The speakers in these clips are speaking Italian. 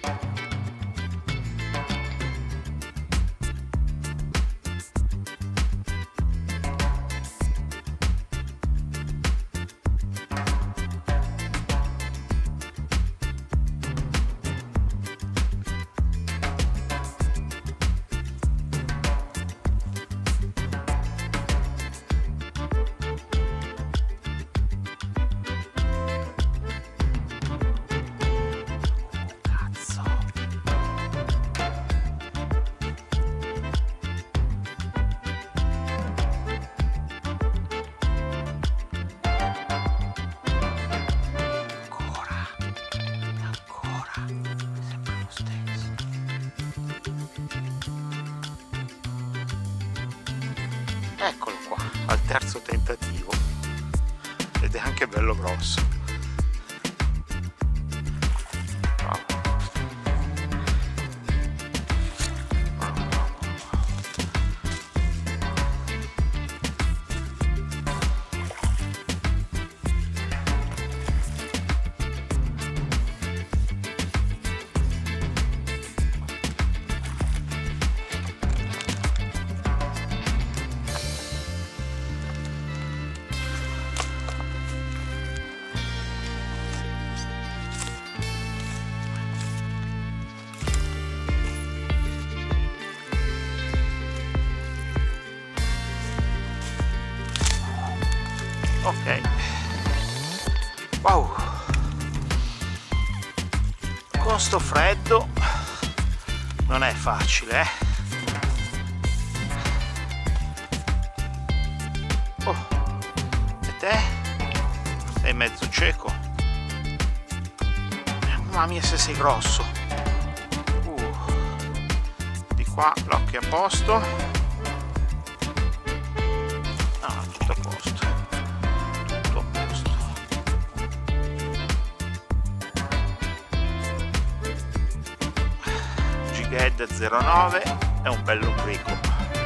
Eccolo qua, al terzo tentativo, ed è anche bello grosso. Ok, wow, con sto freddo non è facile, Oh, e te? Sei mezzo cieco? Mamma mia se sei grosso. Di qua l'occhio a posto. Ah, tutto a posto. Tutto a posto. Gighead 09 è un bel lombrico.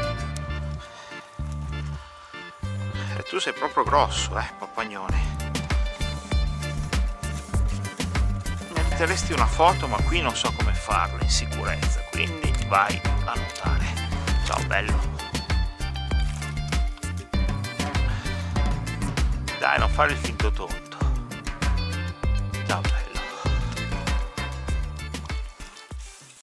E tu sei proprio grosso, papagnone. Mi metteresti una foto, ma qui non so come farlo in sicurezza, quindi vai a nuotare. Ciao bello. Dai, non fare il finto tonto.